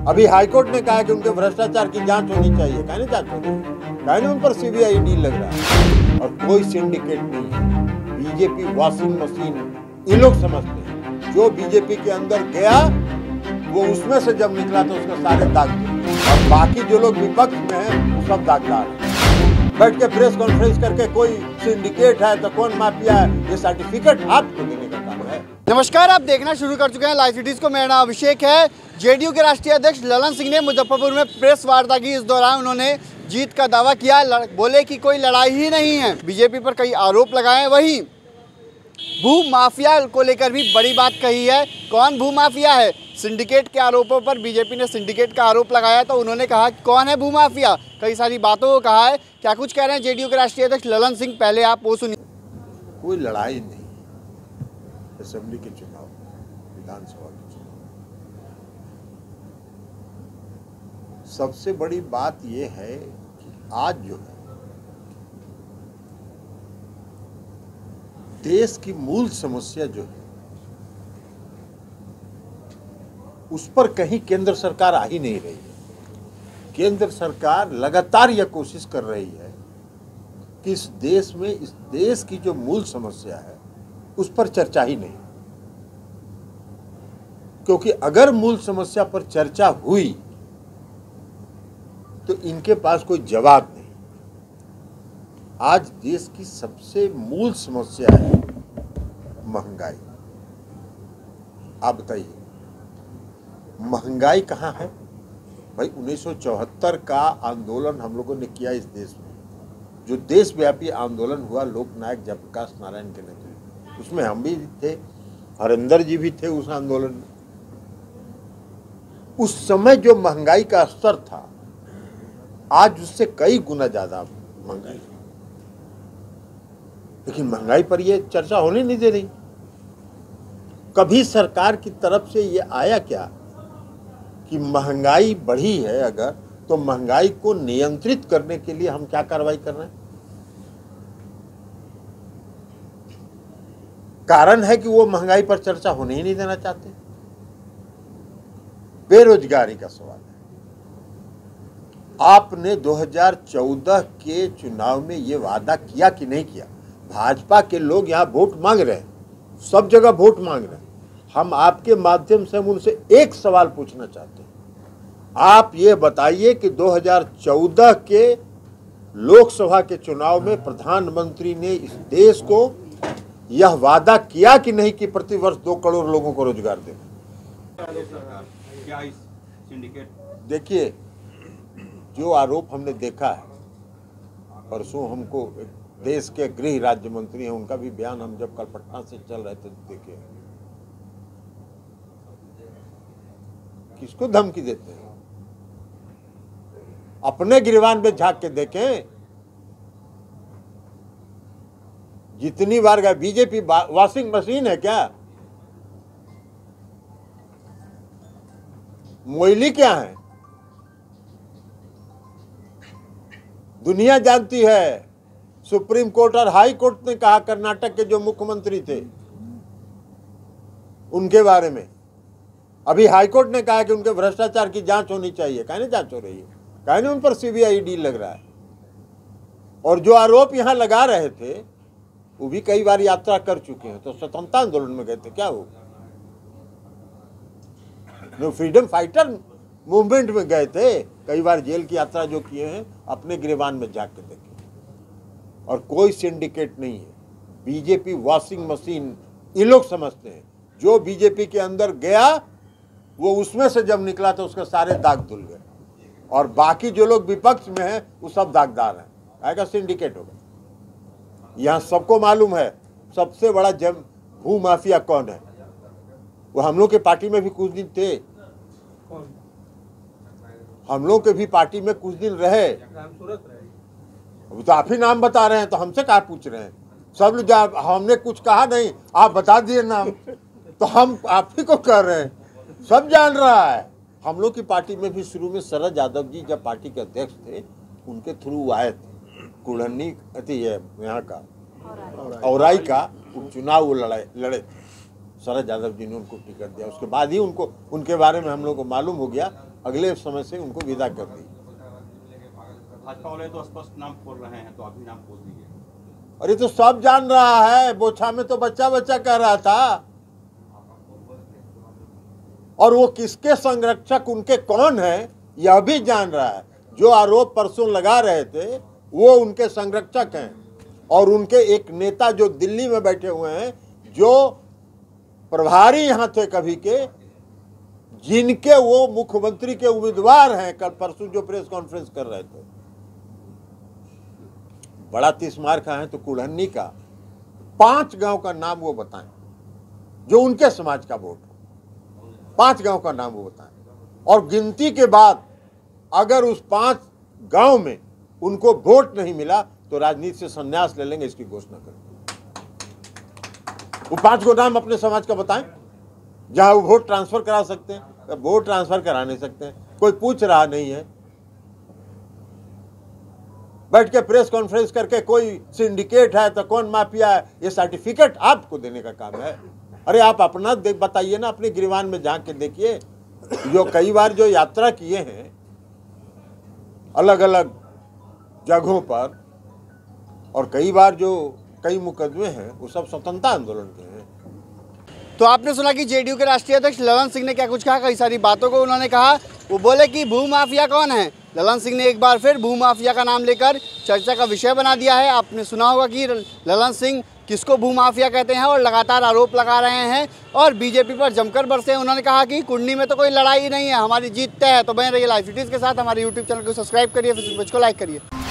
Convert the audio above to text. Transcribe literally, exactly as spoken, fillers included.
अभी हाईकोर्ट ने कहा कि उनके भ्रष्टाचार की जांच होनी चाहिए। कहने जांच हो रही है, कहने उन पर सीबीआई डील लग रहा है और कोई सिंडिकेट नहीं है। बीजेपी वॉशिंग मशीन ये लोग समझते हैं। जो बीजेपी के अंदर गया वो उसमें से जब निकला तो उसका सारे दाग दिए और बाकी जो लोग विपक्ष में हैं वो सब दागदार हैं। बैठ के प्रेस कॉन्फ्रेंस करके कोई सिंडिकेट है तो कौन माफिया है, ये सर्टिफिकेट आपको देने का काम है। नमस्कार, आप देखना शुरू कर चुके हैं लाइव सिटीज को। मेरा नाम अभिषेक है। जेडीयू के राष्ट्रीय अध्यक्ष ललन सिंह ने मुजफ्फरपुर में प्रेस वार्ता की। इस दौरान उन्होंने जीत का दावा किया, बोले कि कोई लड़ाई ही नहीं है। बीजेपी पर कई आरोप लगाए। वहीं भू माफिया को लेकर भी बड़ी बात कही है। कौन भू माफिया है? सिंडिकेट के आरोपों पर बीजेपी ने सिंडिकेट का आरोप लगाया तो उन्होंने कहा कि कौन है भू माफिया। कई सारी बातों को कहा है। क्या कुछ कह रहे हैं जेडीयू के राष्ट्रीय अध्यक्ष ललन सिंह, पहले आप वो सुनिए। कोई लड़ाई नहीं। असेंबली के चुनाव, विधानसभा के चुनाव, सबसे बड़ी बात यह है कि आज जो है देश की मूल समस्या जो है उस पर कहीं केंद्र सरकार आ ही नहीं रही है। केंद्र सरकार लगातार यह कोशिश कर रही है कि इस देश में, इस देश की जो मूल समस्या है उस पर चर्चा ही नहीं, क्योंकि अगर मूल समस्या पर चर्चा हुई तो इनके पास कोई जवाब नहीं। आज देश की सबसे मूल समस्या है महंगाई। आप बताइए, महंगाई कहाँ है भाई? उन्नीस सौ चौहत्तर का आंदोलन हम लोगों ने किया इस देश में, जो देशव्यापी आंदोलन हुआ लोकनायक जयप्रकाश नारायण के नेतृत्व, उसमें हम भी थे, हरिंदर जी भी थे उस आंदोलन में। उस समय जो महंगाई का स्तर था आज उससे कई गुना ज्यादा महंगाई, लेकिन महंगाई पर यह चर्चा होने नहीं दे रही। कभी सरकार की तरफ से यह आया क्या कि महंगाई बढ़ी है अगर तो महंगाई को नियंत्रित करने के लिए हम क्या कार्रवाई कर रहे हैं? कारण है कि वो महंगाई पर चर्चा होने ही नहीं देना चाहते। बेरोजगारी का सवाल है। आपने दो हज़ार चौदह के चुनाव में ये वादा किया कि नहीं किया? भाजपा के लोग यहाँ वोट मांग रहे हैं, सब जगह वोट मांग रहे हैं। हम आपके माध्यम से हम उनसे एक सवाल पूछना चाहते हैं। आप ये बताइए कि दो हज़ार चौदह के लोकसभा के चुनाव में प्रधानमंत्री ने इस देश को यह वादा किया कि नहीं कि प्रतिवर्ष दो करोड़ लोगों को रोजगार देना? देखिए, जो आरोप हमने देखा है, परसों हमको देश के गृह राज्य मंत्री हैं, उनका भी बयान हम जब कल पटना से चल रहे थे देखे। किसको धमकी देते हैं? अपने गिरवान में झांक के देखें। जितनी बार गए, बीजेपी वॉशिंग मशीन है क्या? मोइली क्या है? दुनिया जानती है। सुप्रीम कोर्ट और हाई कोर्ट ने कहा कर्नाटक के जो मुख्यमंत्री थे उनके बारे में। अभी हाई कोर्ट ने कहा कि उनके भ्रष्टाचार की जांच होनी चाहिए। कहने जांच हो रही है, कहने उन पर सीबीआई डील लग रहा है। और जो आरोप यहां लगा रहे थे वो भी कई बार यात्रा कर चुके हैं। तो स्वतंत्रता आंदोलन में गए थे, क्या हो? जो फ्रीडम फाइटर मूवमेंट में गए थे, कई बार जेल की यात्रा जो किए हैं, अपने गिरबान में जाके देखे। और कोई सिंडिकेट नहीं है। बीजेपी वॉशिंग मशीन ये लोग समझते हैं। जो बीजेपी के अंदर गया वो उसमें से जब निकला तो उसके सारे दाग धुल गए और बाकी जो लोग विपक्ष में हैं वो सब दागदार हैं। आएगा सिंडिकेट होगा। यहाँ सबको मालूम है सबसे बड़ा जम भू माफिया कौन है। वो हम लोग के पार्टी में भी कुछ दिन थे, हम लोग के भी पार्टी में कुछ दिन रहे। तो आप ही नाम बता रहे हैं तो हमसे क्या पूछ रहे हैं? सब लोग, हमने कुछ कहा नहीं, आप बता दिए नाम तो हम आप ही को कह रहे हैं। सब जान रहा है। हम लोग की पार्टी में भी शुरू में शरद यादव जी जब पार्टी के अध्यक्ष थे उनके थ्रू आए थे। कुड़न्नी थी यहाँ का औराई का उपचुनाव वो लड़ाई लड़े थे। शरद यादव जी ने उनको टिकट दिया। उसके बाद ही उनको उनके बारे में हम लोग को मालूम हो गया अगले समय से उनको विदा कर दी। भाजपा वाले तो स्पष्ट नाम खोल रहे हैं, तो अभी नाम खोल दीजिए। अरे तो सब जान रहा है, बोछा में तो बच्चा बच्चा कह रहा था। और वो किसके संरक्षक उनके कौन है यह भी जान रहा है। जो आरोप परसों लगा रहे थे वो उनके संरक्षक हैं, और उनके एक नेता जो दिल्ली में बैठे हुए हैं, जो प्रभारी यहां थे कभी के, जिनके वो मुख्यमंत्री के उम्मीदवार हैं, कल परसों जो प्रेस कॉन्फ्रेंस कर रहे थे। बड़ा तिस्मार का है तो कुल्हन्नी का पांच गांव का नाम वो बताएं जो उनके समाज का वोट हो। पांच गांव का नाम वो बताएं, और गिनती के बाद अगर उस पांच गांव में उनको वोट नहीं मिला तो राजनीति से संन्यास ले लेंगे, इसकी घोषणा करें। वो पांच को नाम अपने समाज का बताएं जहां वो वोट ट्रांसफर करा सकते हैं। वोट ट्रांसफर करा नहीं सकते हैं, कोई पूछ रहा नहीं है। बैठ के प्रेस कॉन्फ्रेंस करके कोई सिंडिकेट है तो कौन माफिया है, ये सर्टिफिकेट आपको देने का काम है। अरे आप अपना बताइए ना, अपने गिरवान में झांक के देखिए। जो कई बार जो यात्रा किए हैं अलग अलग जगहों पर, और कई बार जो कई मुकदमे हैं वो सब स्वतंत्रता आंदोलन के हैं। तो आपने सुना कि जेडीयू के राष्ट्रीय अध्यक्ष ललन सिंह ने क्या कुछ कहा। कई सारी बातों को उन्होंने कहा। वो बोले कि भूमाफिया कौन है। ललन सिंह ने एक बार फिर भूमाफिया का नाम लेकर चर्चा का विषय बना दिया है। आपने सुना होगा कि ललन सिंह किसको भूमाफिया कहते हैं और लगातार आरोप लगा रहे हैं और बीजेपी पर जमकर बरसे। उन्होंने कहा कि कुंडली में तो कोई लड़ाई नहीं है, हमारी जीत तय है। तो बने रहिए लाइव सिटीज के साथ। हमारे यूट्यूब चैनल को सब्सक्राइब करिए, फेसबुक पेज को लाइक करिए।